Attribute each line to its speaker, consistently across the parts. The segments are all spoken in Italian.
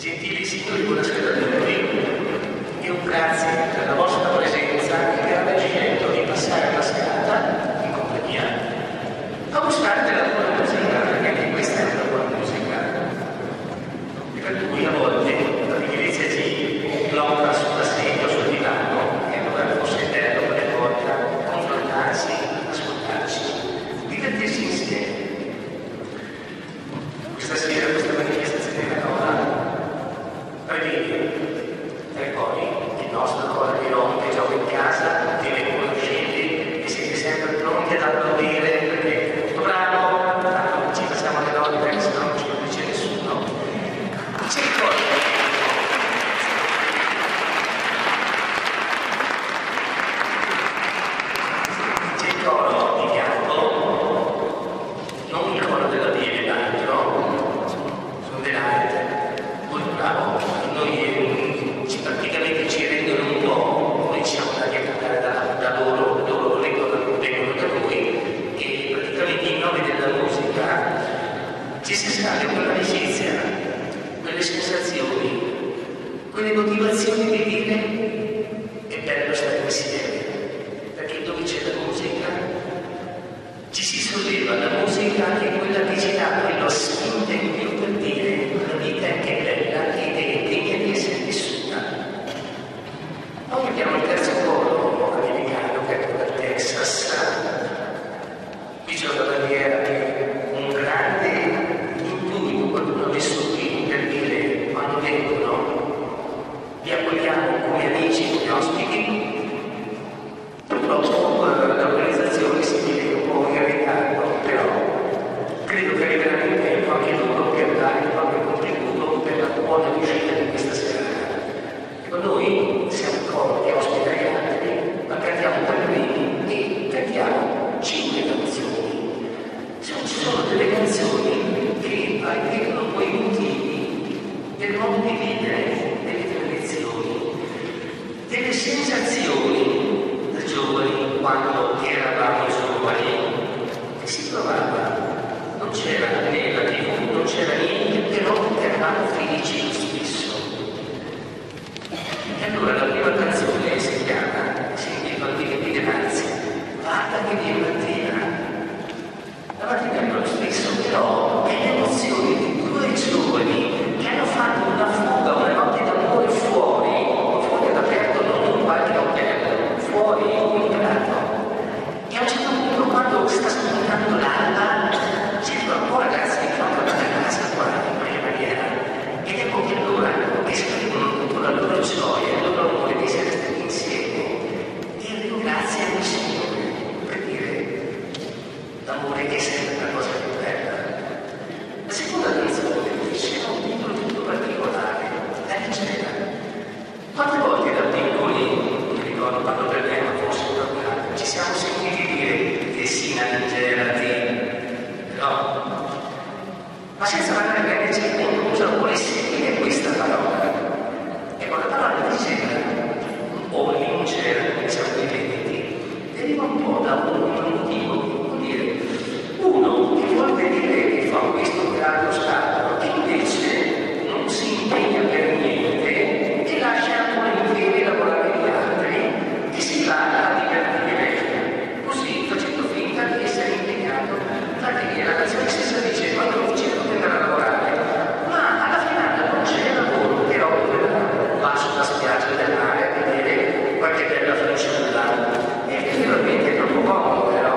Speaker 1: Gentili signori, buonasera a tutti e un grazie per la vostra presenza e per aver scelto di passare la serata in compagnia a gustare della buona musica, perché anche questa è una buona musica. E per cui a volte la pigrizia ci blocca sulla sedia o sul divano e allora forse è bello quelle volte confrontarsi, ascoltarci, divertirsi insieme. Questa sera, questa manifestazione della parola e poi il nostro ancora di Roma che gioca in casa, che le conoscete e siete sempre pronti ad applaudire perché è molto bravo, tanto ci passiamo le note perché se no non ci lo dice nessuno. C'è il coro di fianco, non il coro della piede d'altro, sono dell'arte, molto bravo. Noi praticamente ci rendono un po', noi siamo andati a cantare da loro vengono da noi e praticamente in nome della musica ci si scambia quell'amicizia, quelle sensazioni, quelle motivazioni di dire è bello stare insieme, perché dove c'è la musica ci si solleva, la musica è quella che ci dà quello spinto in più per dire la vita è che bella ed è degna di essere vissuta. Poi abbiamo il terzo coro americano che è dal Texas, qui c'è una bandiera che un grande intuito qualcuno ha messo qui per dire quando vengono li accogliamo come amici, come ospiti. Purtroppo l'organizzazione si viene un po' in ritardo, però credo che arriveranno in tempo anche loro per dare qualche contributo per la buona riuscita di questa serata. Ecco, noi siamo il coro che ospita gli altri, ma cantiamo per lui e cantiamo 5 canzoni. Ci sono delle canzoni che ripetono quei motivi del modo di vivere, delle tradizioni, delle sensazioni da giovani quando eravamo giovani e si provava. Non c'era né la TV, non c'era niente, però eravamo felici lo stesso. E allora la prima canzone si chiama, si intitola di grazia, guarda che viene mattina. La mattina è lo stesso, però è l'emozione di 2 giovani che hanno fatto una fuga, una notte d'amore fuori all'aperto, non in qualche hotel, fuori in un prato. E a un certo punto, quando sta spuntando l'alba, si trova ragazzi che fanno la casa qua in quella maniera ed ecco che allora esprimono tutta la loro gioia, il loro amore di essere stati insieme e ringraziano il Signore per dire l'amore che è sempre una cosa più bella. La seconda canzone dice un titolo tutto particolare, la leggera. Quante volte da piccoli, mi ricordo quando per me ma forse ci siamo sentiti dire che sì, una leggera no, ma senza magari prendere cosa vuole seguire questa parola. Ecco, la parola leggera o leggera, come siamo i veneti, deriva un po' da un motivo che vuol dire uno che vuol vedere che fa questo grado stato che invece non si impegna per niente e lascia volentieri lavorare gli altri e si va a divertire così facendo finta di essere impegnato. Infatti la canzone stessa dice quando non c'è non andare a lavorare, ma alla finale non c'è lavoro, però va sulla spiaggia del mare a vedere qualche bella fanciulla e effettivamente è troppo comodo, però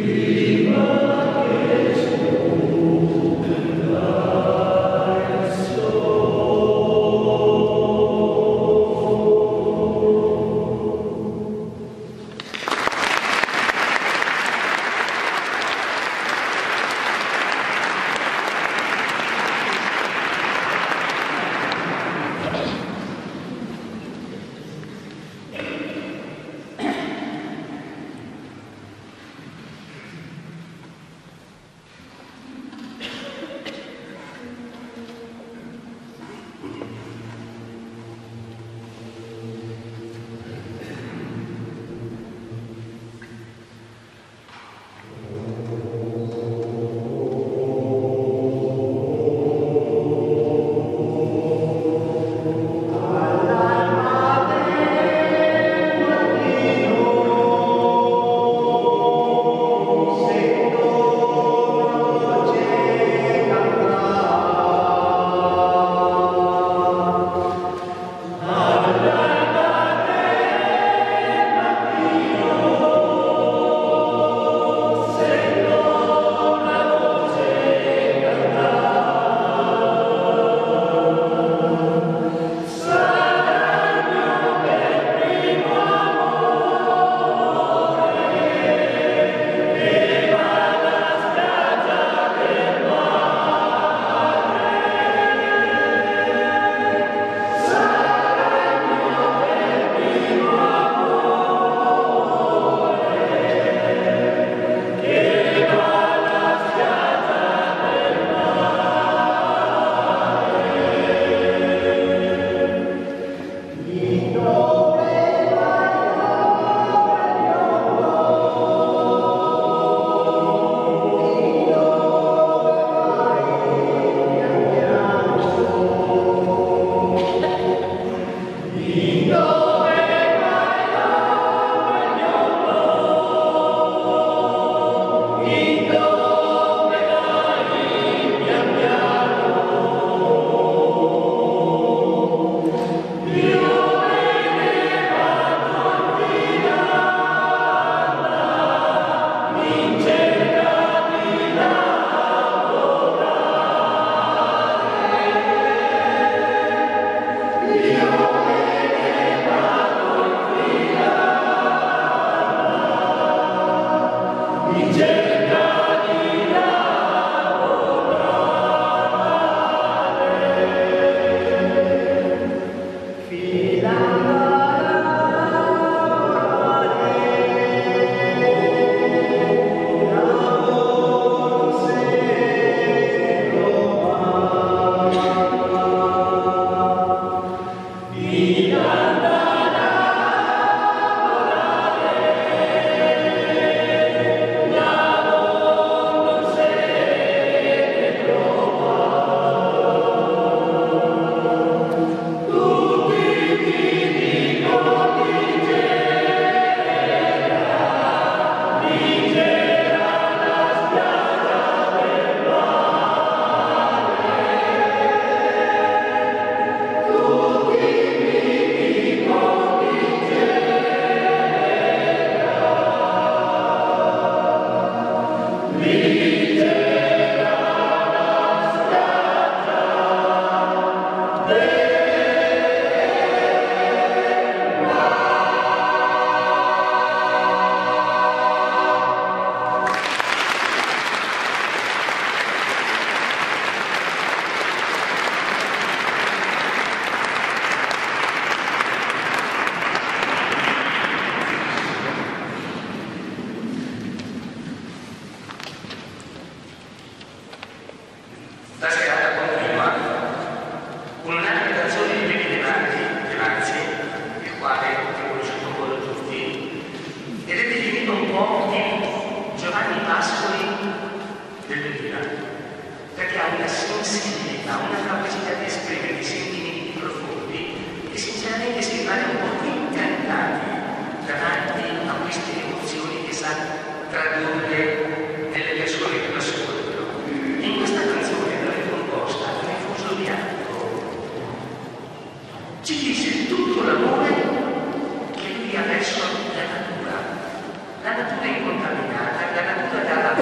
Speaker 1: La natura è incontaminata, la natura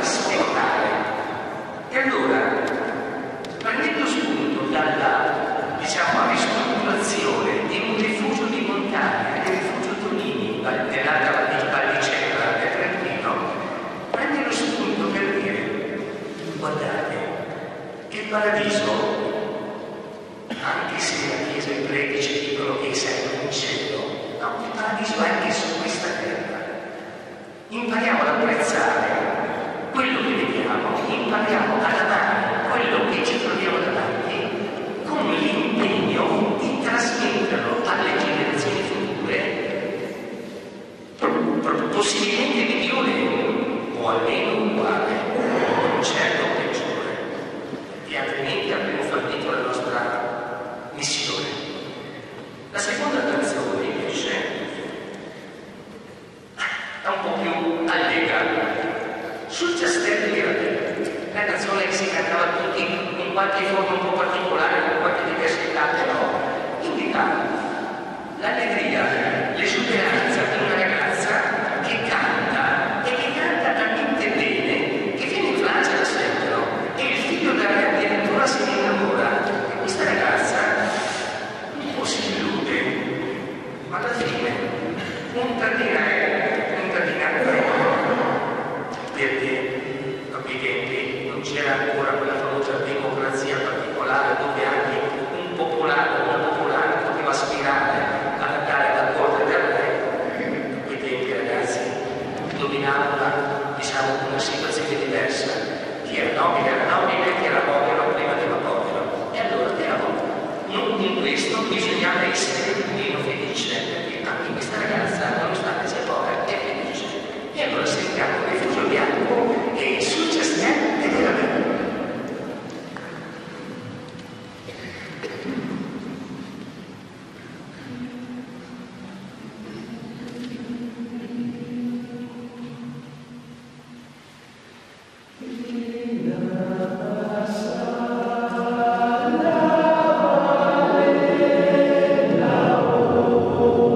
Speaker 1: aspettare. E allora, prendendo spunto dalla, diciamo, ristrutturazione di un rifugio di montagna, del rifugio Tonini, nell'alta Vallicella del Trentino, prende lo spunto per dire: guardate, il paradiso, anche se la Chiesa e i predici dicono che sei in cielo, no, il paradiso è anche su questa terra. Impariamo ad apprezzare quello che vediamo, impariamo ad amare quello che ci troviamo davanti, con l'impegno di trasmetterlo alle generazioni future, possibilmente migliore o almeno uguale, non certo peggiore, e altrimenti avremo fallito la nostra missione. La seconda canzone invece è un po' più allegra. Sul ciastello di Ravenna, la canzone che si cantava tutti in qualche forma un po' particolare, con qualche diversità, però indicava l'allegria, l'esuberanza di una ragazza che canta, e che canta talmente bene che viene in Francia da sempre, e il figlio della re addirittura se ne innamora. E questa ragazza un po' si illude, ma alla fine un perché a quei tempi non c'era ancora quella famosa democrazia particolare dove anche un popolare, una popolare poteva aspirare ad andare d'accordo del re. A quei tempi, ragazzi, dominava, diciamo, una situazione diversa. Chi era nobile, chi era povero prima era povero. E allora non in questo bisognava essere meno felice, perché anche questa ragazza, nonostante sia povera, è felice. E allora sentiamo il rifugio bianco e sul ciastello di Ravenna.
Speaker 2: Oh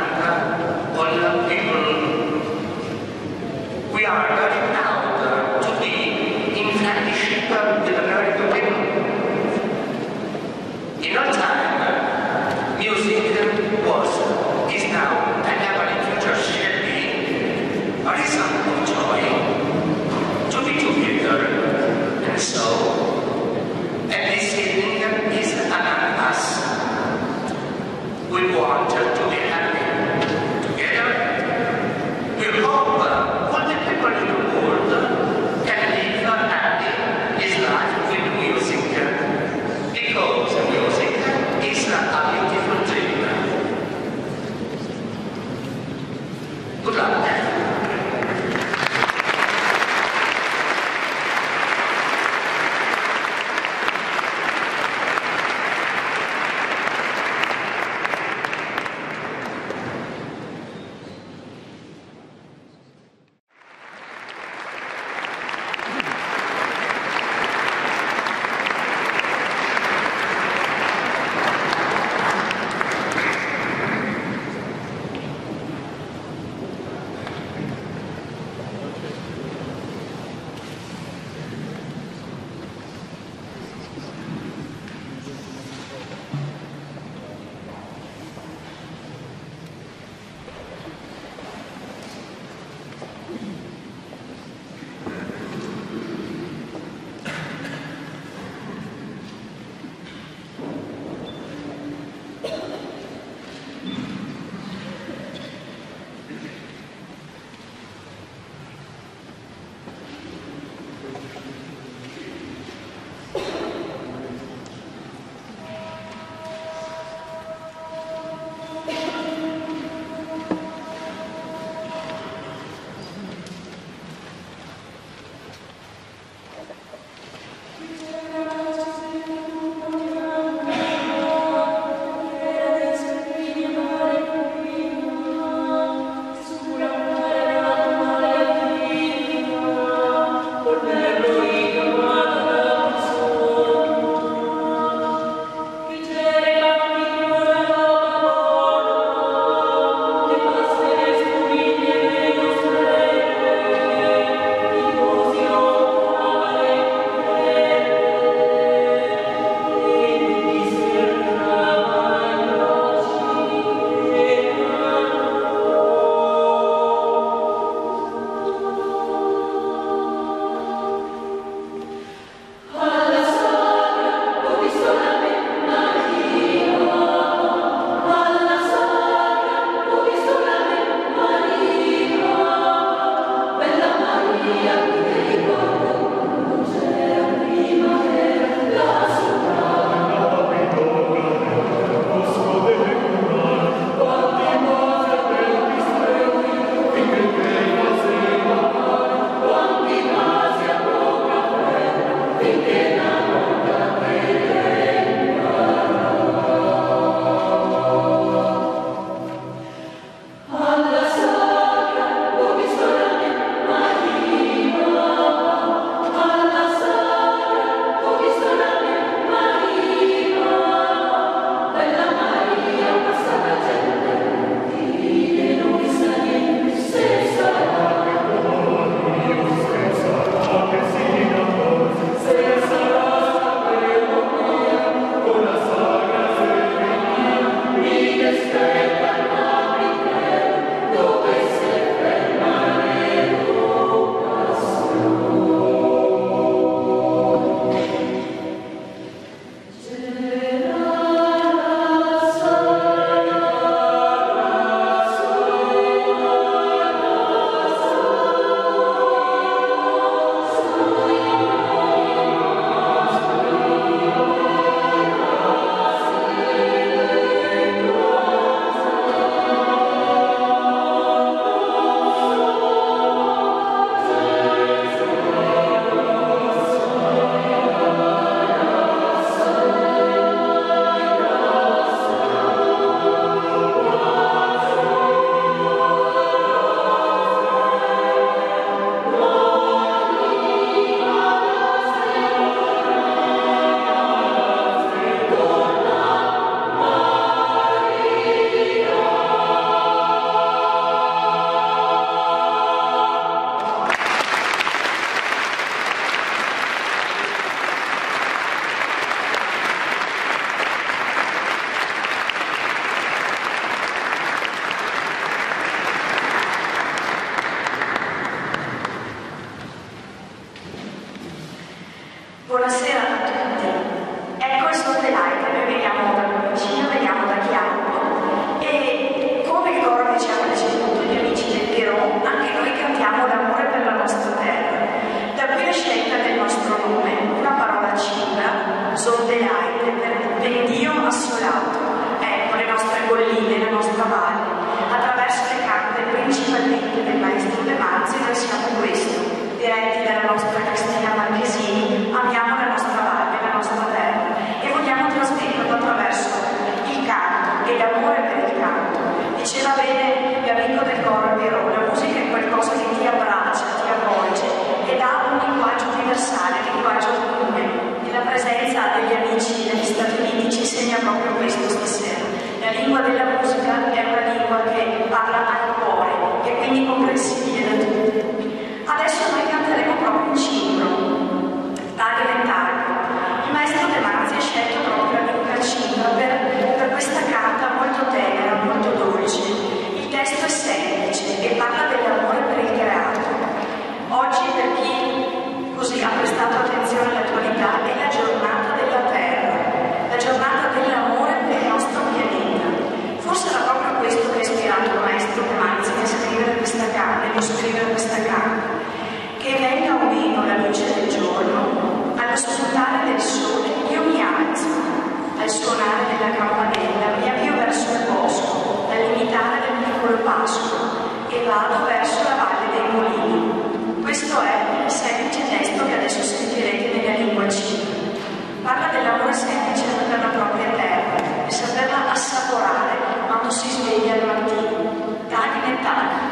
Speaker 1: all people, we are very proud to be in friendship with American people. In our time, music was, is now, and never in future shall be, a reason of joy to be together. And so, and this evening is among us. We want to be happy together. We hope all the people in the world
Speaker 2: e quindi comprensibile da tutti. Adesso noi canteremo proprio in cimbro, taglio e taglio. Il maestro De Manzi ha scelto proprio la lingua cimbra per questa canta molto tenera, molto dolce. Il testo è semplice e parla dell'amore per il creato. Oggi, per chi così ha prestato attenzione all'attualità, è la giornata della Terra, la giornata dell'amore per il nostro pianeta. Forse era proprio questo che ha ispirato il maestro De Manzi a scrivere questa canta, nello scrivere questa canta. Che venga o meno la luce del giorno, allo spuntare del sole io mi alzo, al suonare della campanella mi avvio verso il bosco, dall'imitare del piccolo pascolo, e vado verso la valle dei mulini. Questo è il semplice testo che adesso sentirete nella lingua cimbra. Parla dell'amore semplice per la propria terra e saperla assaporare quando si sveglia al mattino. Tagli e tagli.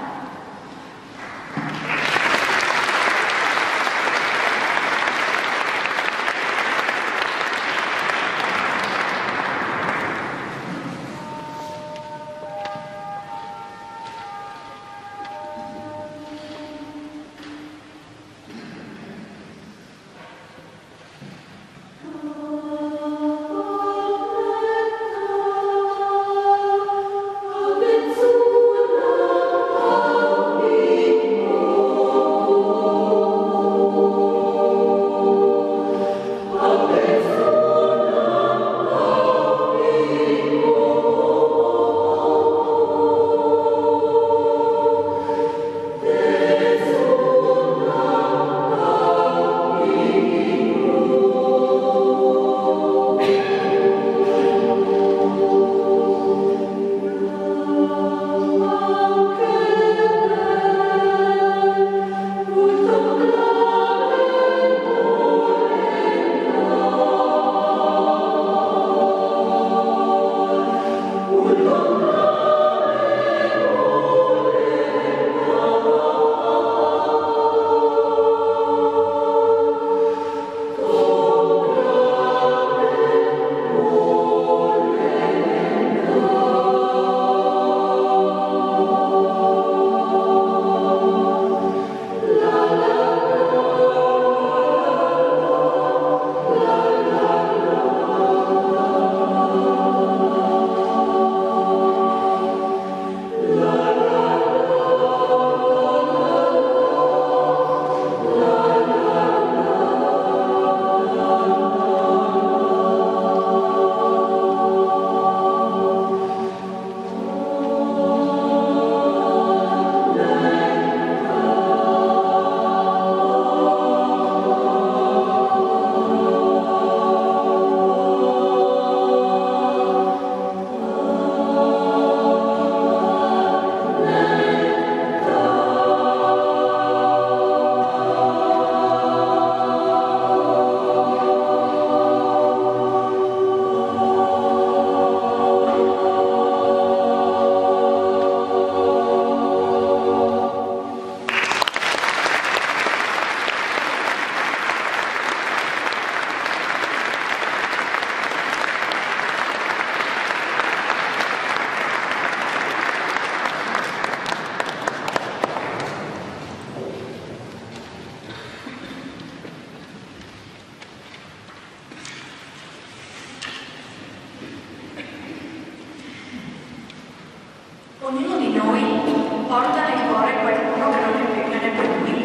Speaker 2: Ognuno di noi porta nel cuore qualcuno che non è più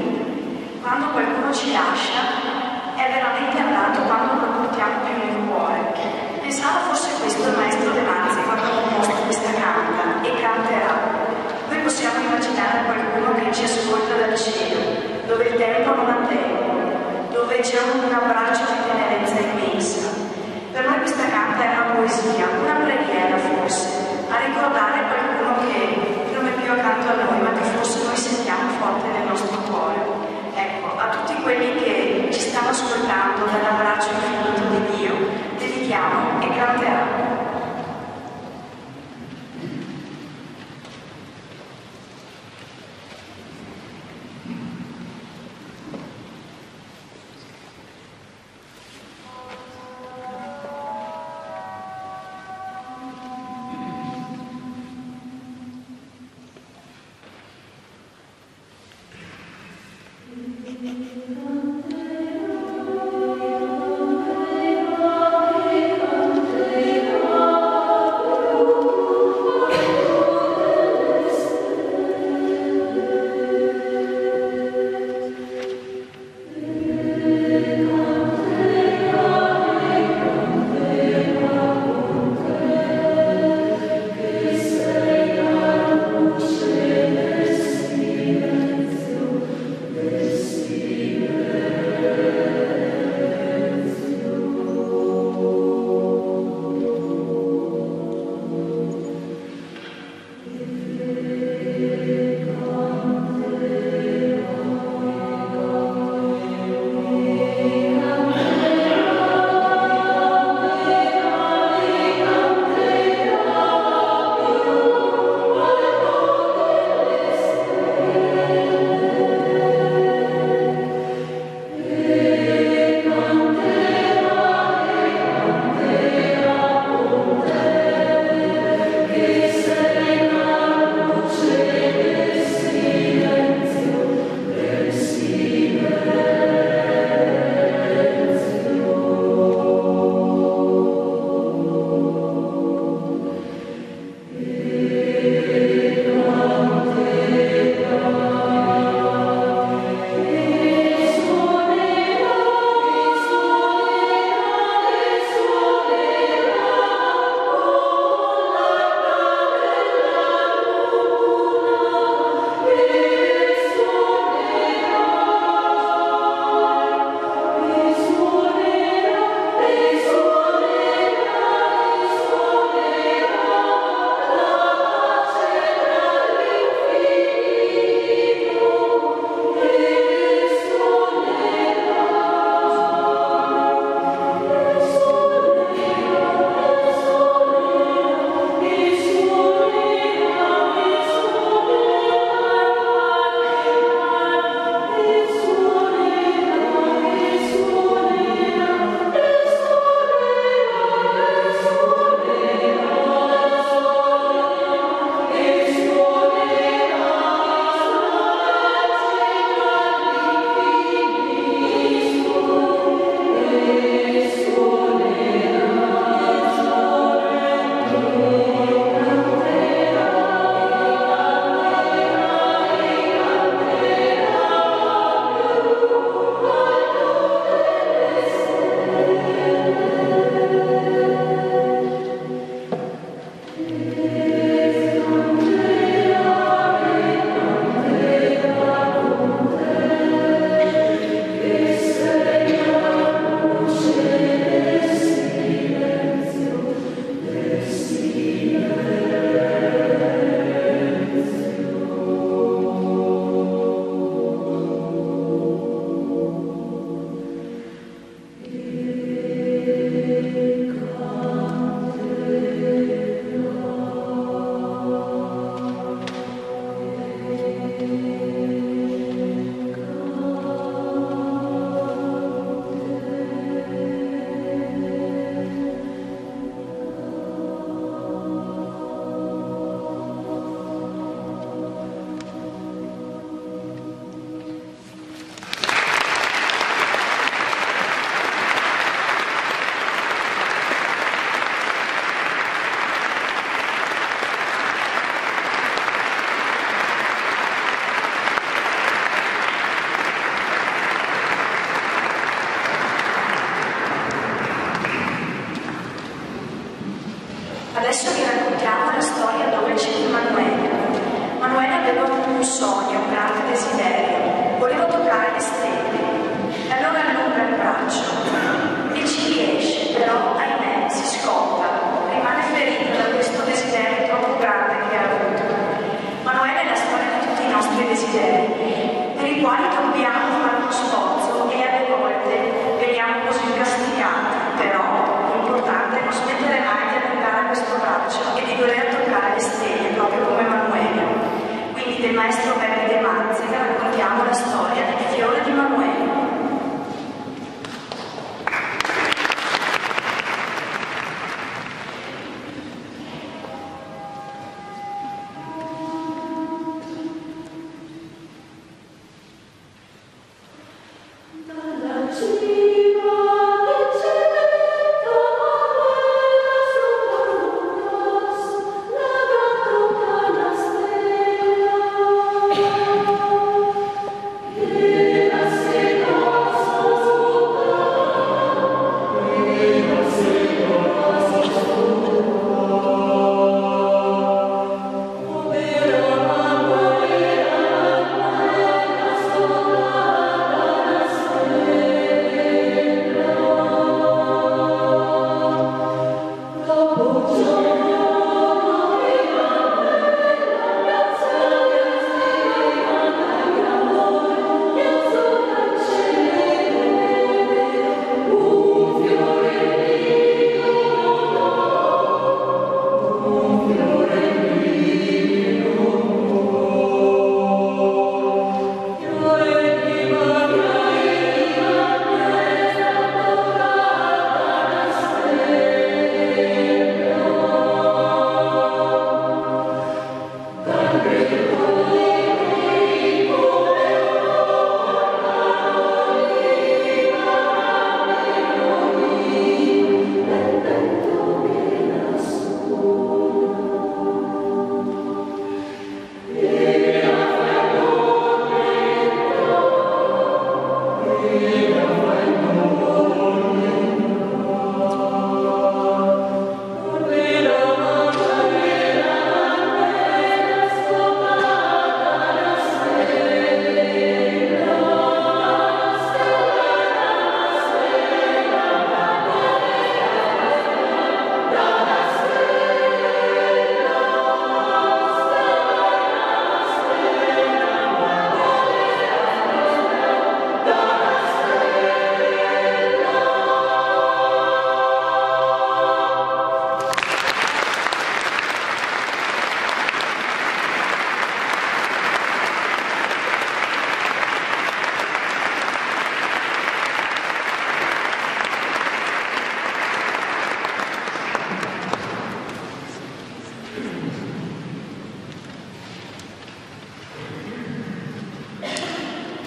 Speaker 2: qui. Quando qualcuno ci lascia è veramente andato quando non lo portiamo più nel cuore. Pensavo fosse questo il maestro De Manzi quando ha composto questa canta e canterà. Noi possiamo immaginare qualcuno che ci ascolta dal cielo, dove il tempo non ha tempo, dove c'è un abbraccio di tenerezza immensa. Per noi questa canta è una poesia, una preghiera forse, a ricordare qualcuno che non è più accanto a noi, ma che forse noi sentiamo forte nel nostro cuore. Ecco, a tutti quelli che ci stanno ascoltando dall'abbraccio infinito di Dio, dedichiamo e canteranno. Adesso vi raccontiamo la storia dove c'è Emanuele. Emanuele aveva un sogno, un grande desiderio. Voleva toccare le stelle. E allora allunga il braccio e ci riesce, però ahimè si scotta, rimane ferito da questo desiderio troppo grande che ha avuto. Emanuele è la storia di tutti i nostri desideri, per i quali dobbiamo fare uno sforzo e alle volte veniamo così incastigati, però l'importante è non smettere mai di allungare questo braccio e di voler toccare le stelle, proprio come Emanuele. Quindi del maestro Beppe De Manzica raccontiamo la storia del fiore di Emanuele.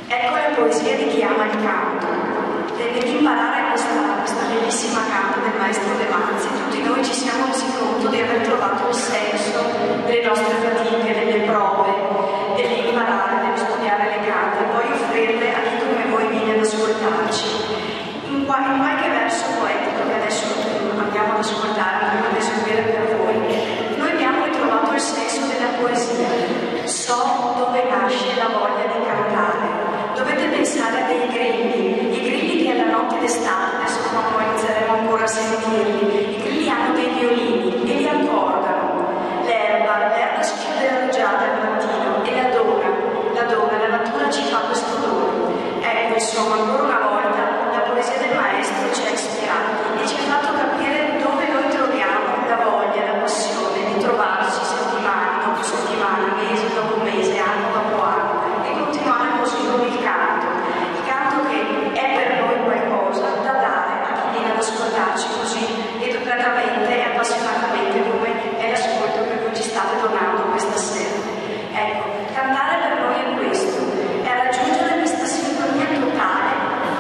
Speaker 2: Ecco la poesia di chi ama il canto. Nell'imparare questa bellissima canto del maestro De Manzi, tutti noi ci siamo resi conto di aver trovato il senso delle nostre fatiche, delle prove, dell'imparare, dello studiare le cante, e poi offrirle a chi come voi viene ad ascoltarci. In qualche verso poetico che adesso andiamo ad ascoltare, andiamo ad eseguire per voi, noi abbiamo ritrovato il senso della poesia. So dove nasce la voglia di cantare. Dovete pensare a dei grilli, i grilli che alla notte d'estate, adesso poi inizieremo ancora a sentirli, i grilli hanno dei violini e li accordano. L'erba schiude la rugiada al mattino e la natura ci fa questo dono. Ecco, insomma, ancora una volta la poesia del maestro ci ha ispirato e ci ha fatto capire dove noi troviamo la voglia, la passione di trovarci settimana dopo settimana, mese dopo mese, anno dopo anno, e continuare così con il canto che è per noi qualcosa da dare a chi viene ad ascoltarci così educatamente e appassionatamente come è l'ascolto che voi ci state donando questa sera. Ecco, cantare per noi è questo, è raggiungere questa sintonia totale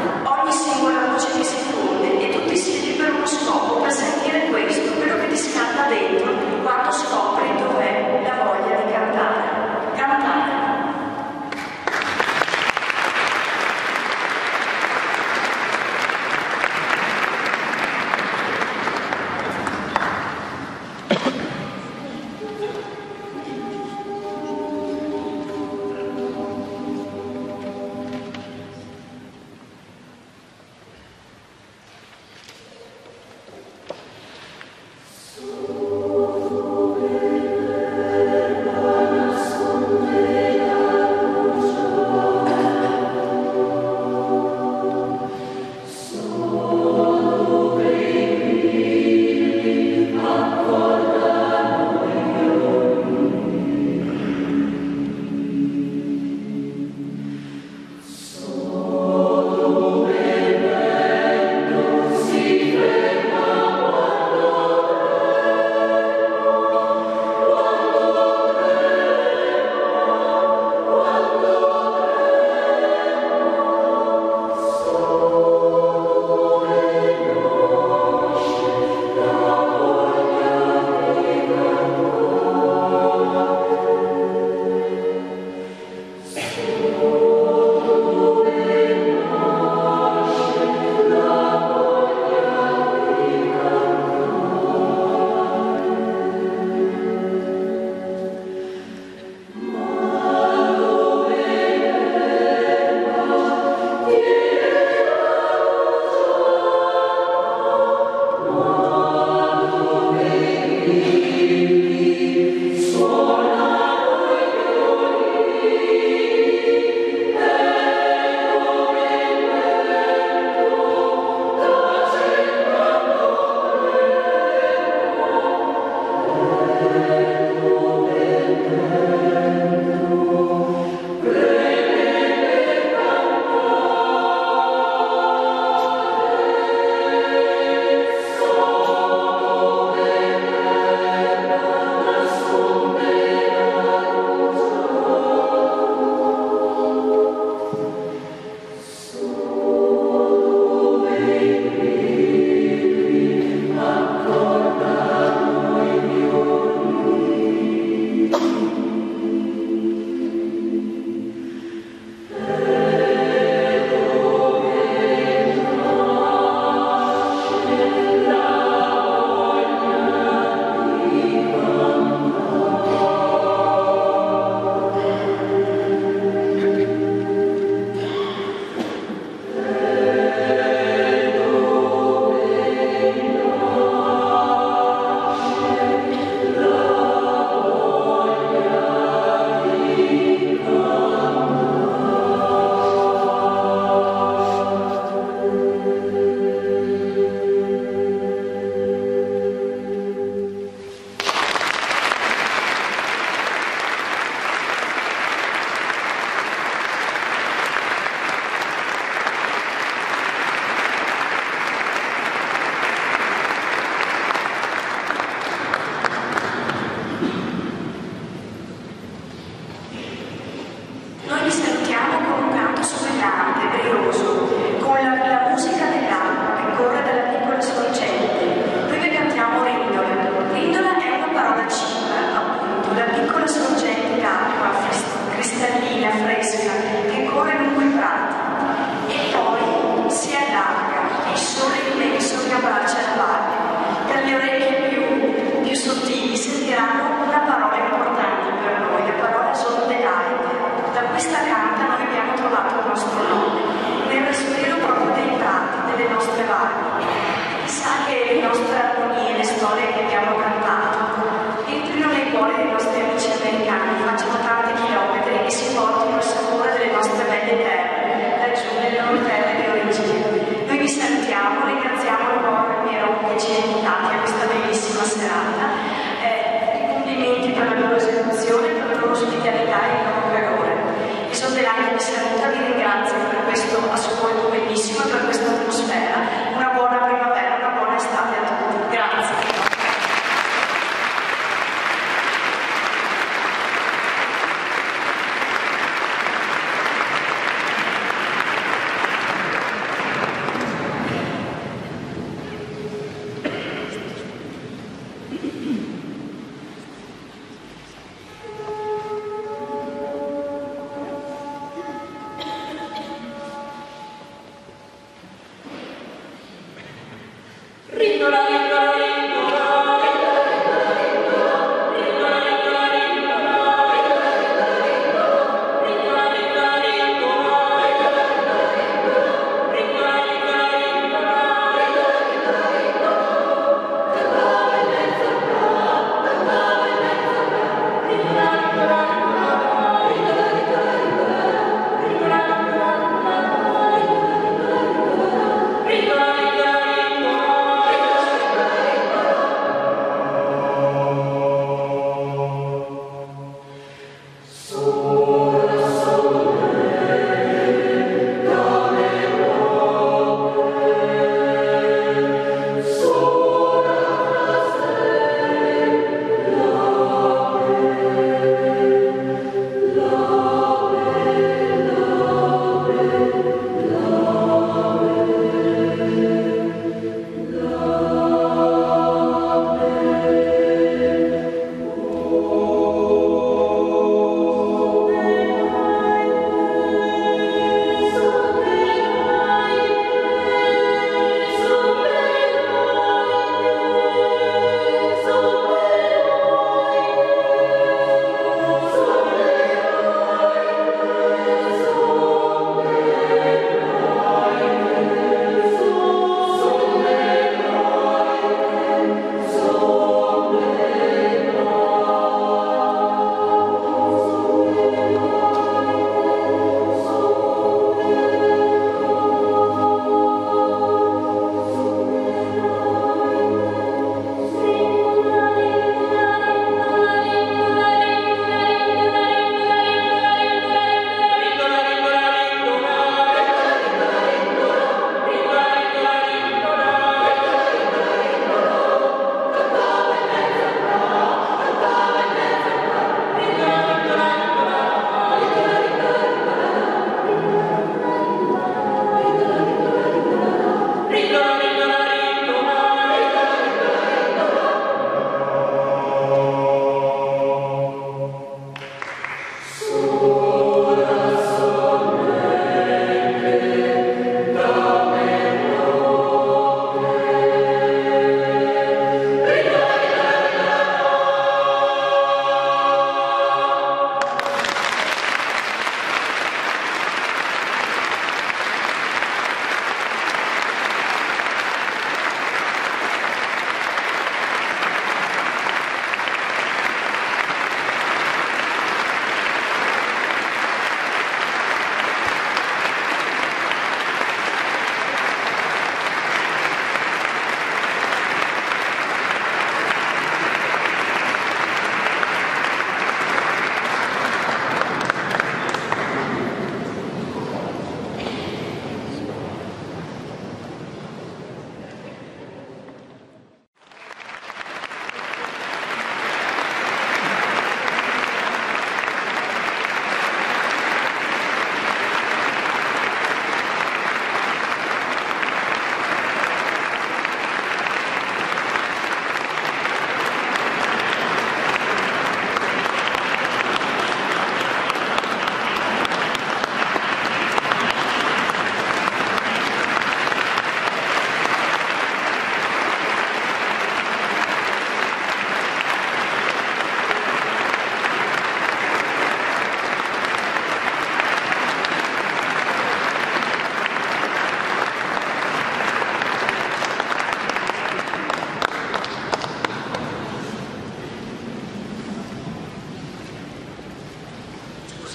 Speaker 2: glorioso, con la musica dell'acqua che corre dalla piccola sorgente. Poi vi cantiamo Rindola. Rindola è una parola ciba, appunto, la piccola sorgente d'acqua cristallina, fresca, che corre lungo i prati. E poi si allarga, il sole immenso che abbraccia la valle. Per le orecchie più sottili sentiranno una parola importante per noi, la parola Zondelaide. Da questa canta noi abbiamo trovato il nostro nome. Nel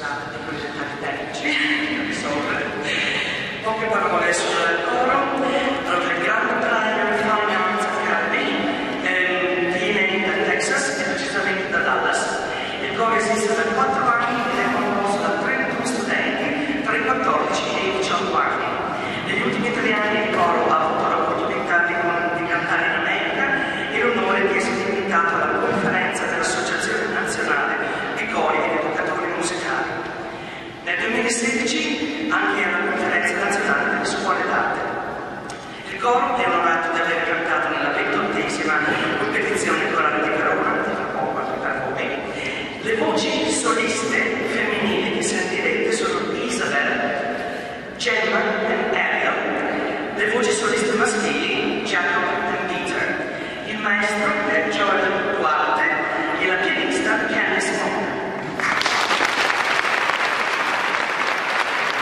Speaker 1: scusate per i dettagli tecnici, poche parole sul coro. Allora, il Grand Prairie Fine Arts Academy viene da Texas e precisamente da Dallas. Il coro esiste da 4 anni ed è composto da 31 studenti tra i 14 e i 18 anni. Negli ultimi 3 anni il coro ha avuto l'opportunità di cantare in America e l'onore di essere invitato alla conferenza dell'Associazione Nazionale di Cori ed Educatori Musicali. Nel 2016 anche alla Conferenza Nazionale delle Scuole d'Arte. Il coro è onorato di aver cantato nella 28ª competizione corale di Verona, per voi. Le voci soliste femminili che sentirete sono Isabel, Gemma e Ariel. Le voci soliste maschili Jacob e Peter. Il maestro è Joel Duarte e la pianista Candice Moore.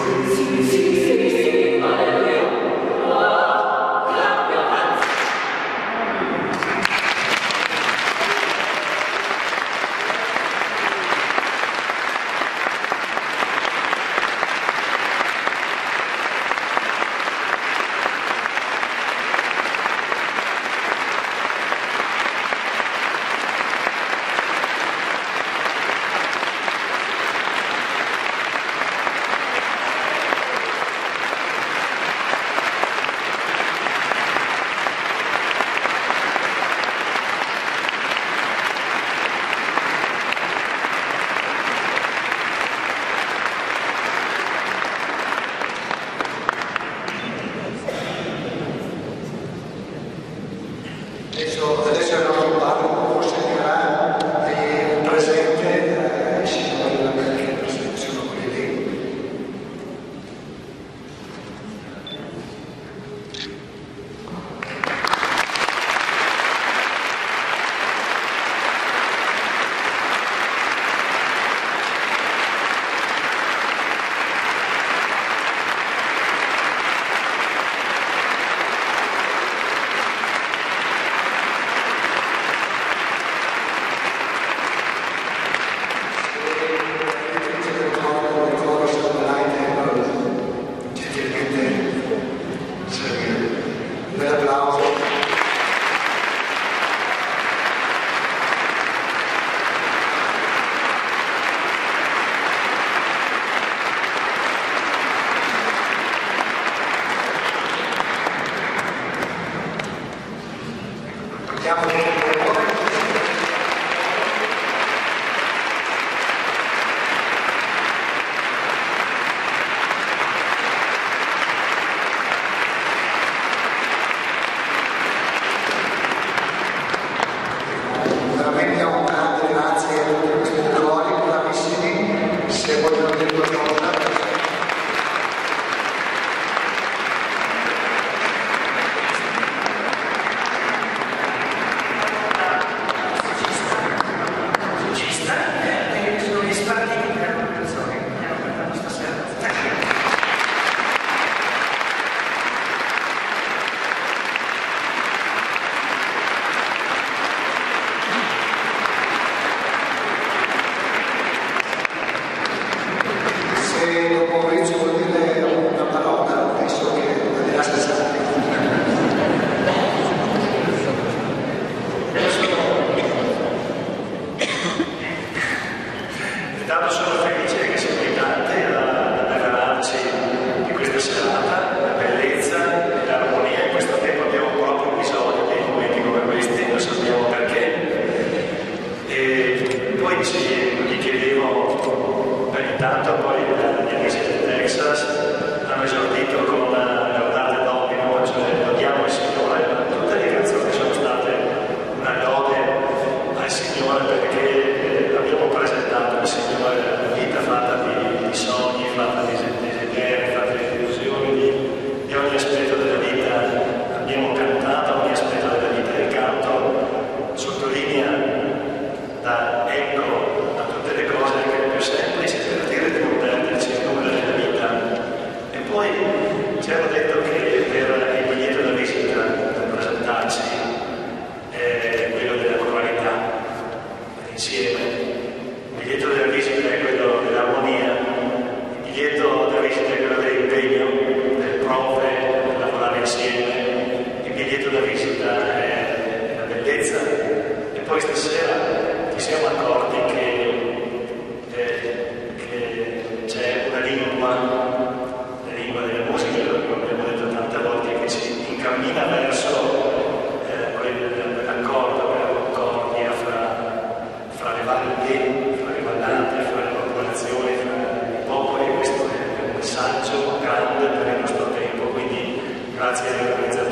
Speaker 3: Adesso il nostro parroco segnerà il presente, i signori che presenti sono quelli lì. Veramente un grande grazie a tutti questi colori bravissimi. Se vogliono dire qualcosa.
Speaker 4: Intanto sono felice che siamo in tanti a regalarci di questa serata, la bellezza e l'armonia. In questo tempo abbiamo proprio bisogno di momenti come questi, non sappiamo perché. E poi gli chiedevo, intanto poi gli amici del Texas hanno esordito con Laudate Domino, cioè lodiamo il Signore. Tutte le canzoni sono state una lode al Signore perché abbiamo presentato il Signore la vita fatta di sogni, fatta di desideri, fatta di illusioni, di ogni aspetto della vita. Abbiamo cantato ogni aspetto della vita. Il canto sottolinea, dà eco a tutte le cose anche più semplici per dire di non perderci nulla nella vita. E poi ci hanno detto che per il biglietto da visita, per presentarci, è quello della coralità insieme. Il biglietto della visita è quello dell'armonia, il biglietto della visita è quello dell'impegno, delle prove, del lavorare insieme, il biglietto da visita è la bellezza. E poi stasera ci siamo accorti che c'è una lingua, la lingua della musica, come abbiamo detto tante volte, che ci incammina verso quell'accordo, quella concordia fra le valli, fra le vallanti, fra le popolazioni, fra i popoli. Questo è un messaggio grande per il nostro tempo, quindi grazie all'organizzazione